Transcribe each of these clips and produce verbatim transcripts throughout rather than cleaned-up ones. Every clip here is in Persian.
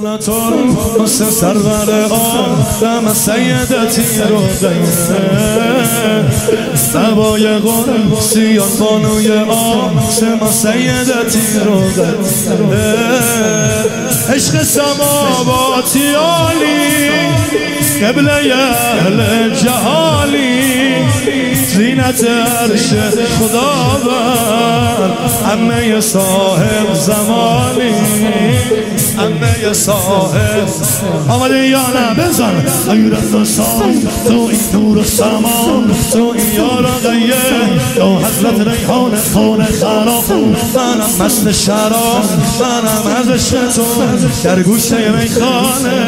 صلات الحسن سرور آدم سیدتی رقیه سبای قدسیان بانوی آسما سیدتی رقیه عشق سماواتی عالی قبله اهل جهالی زینت عرش خداوند عمه صاحب زمانی عمه صاحب آمده یا نه بزن غیرت و سام تو این نور و سمان تو این یار غیه تو حضرت ریحان خانه خراب منم مست شراب منم از عشق تو در گوشه میخانه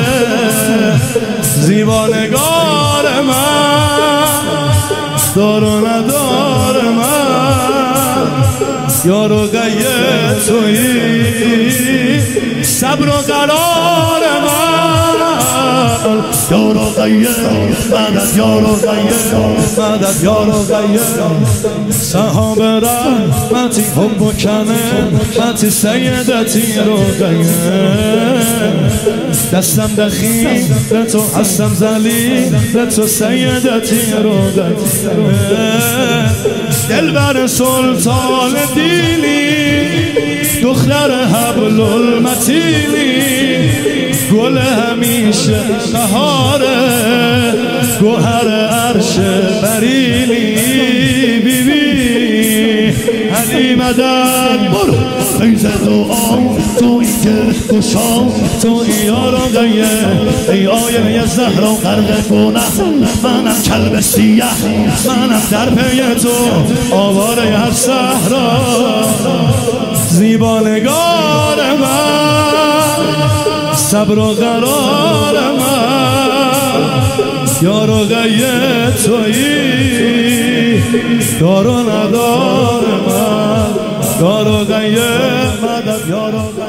زیبانگار من دار و ندار من یار و غیه تویی صبر و قرار من یار و غیه مدد یار و غیه مدد یار و غیه صحاب رحمتی حب و کنه سیدتی رو غیه دستم دخیل به تو هستم ذلیل به تو سیدتی رو دل بر سلطان دیلی دختر حبل المتینی گل همیشه بهاره گوهر عرش بریلی بی بی علی مدد برو فیض دعا تو این گرد گشا تو این یار و غیه ای آینه زهرا غرق گناه منم کلب سیه منم در پی تو آواره هر صحرا زیبانگار من صبر و قرار من یار و غیه تویی دار و ندار من یار و غیه مدد یار و